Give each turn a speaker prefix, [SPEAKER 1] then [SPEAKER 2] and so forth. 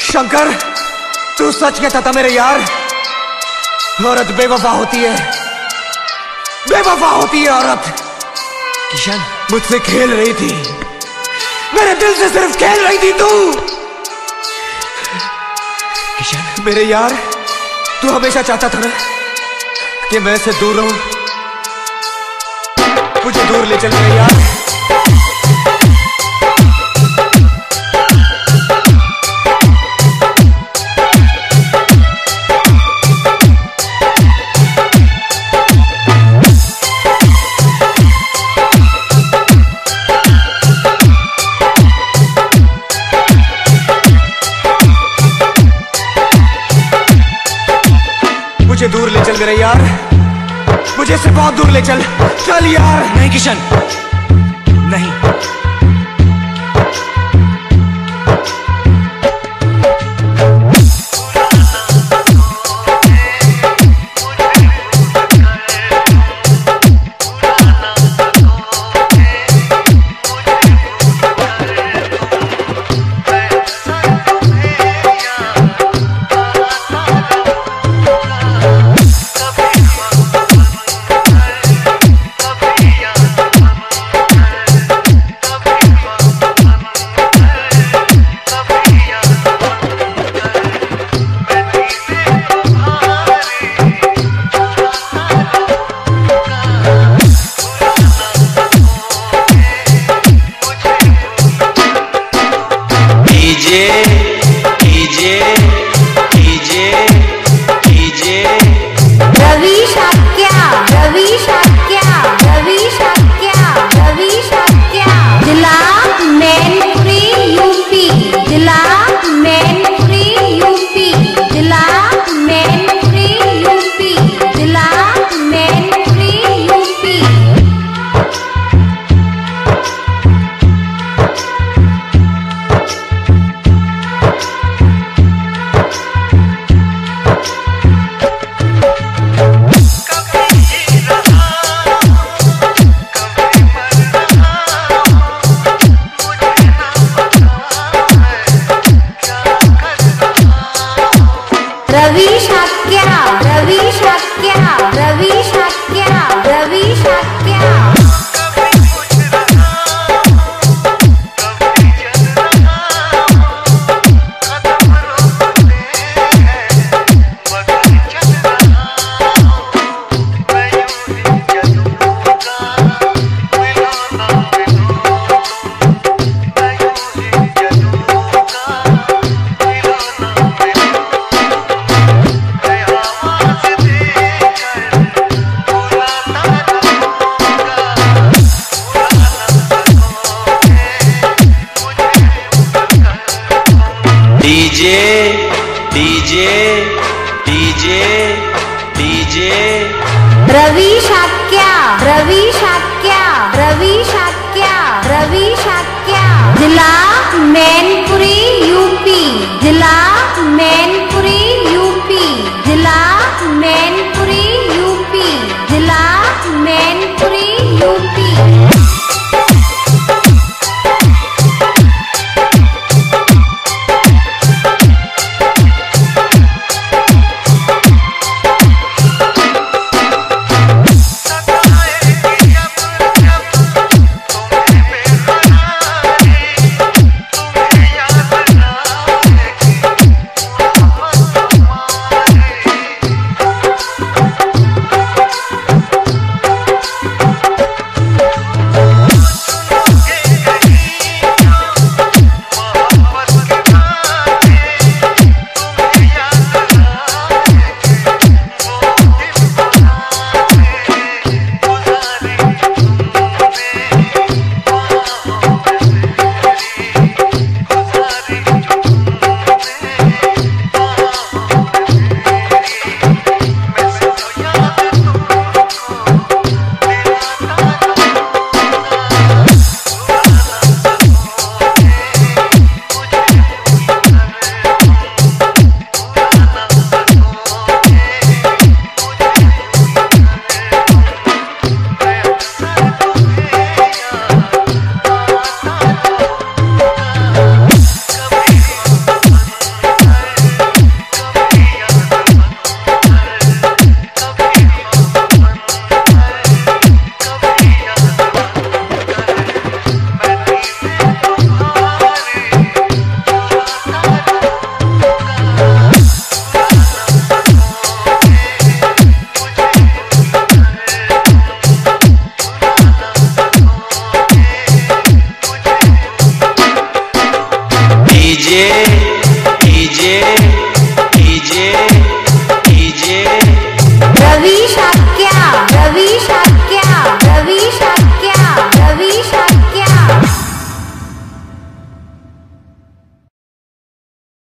[SPEAKER 1] शंकर, तू सच कहता था मेरे यार, औरत बेवफा होती है, बेवफा होती है औरत।
[SPEAKER 2] किशन,
[SPEAKER 1] मुझसे खेल रही थी, मेरे दिल से सिर्फ खेल रही थी तू।
[SPEAKER 2] किशन,
[SPEAKER 1] मेरे यार, तू हमेशा चाहता था ना कि मैं इससे दूर रहूं। मुझे दूर ले चल मेरे यार। मुझे दूर ले चल मेरे यार, मुझे इससे बहुत दूर ले चल। चल यार।
[SPEAKER 2] नहीं किशन, नहीं।
[SPEAKER 3] जिला मैनपुरी यूपी।